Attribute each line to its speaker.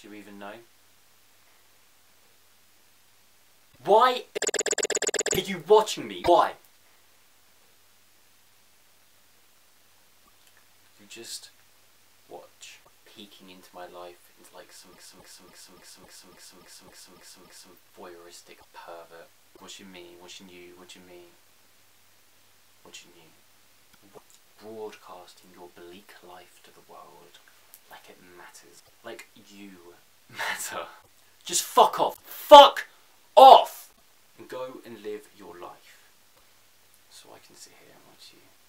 Speaker 1: you even know? Why are you watching me? Why? You just watch, peeking into my life, into like some voyeuristic pervert. Watching me, watching you, watching me, watching you. Broadcasting your bleak life to the world like it matters. Like you matter. Just fuck off. Fuck off! And go and live your life. So I can sit here and watch you.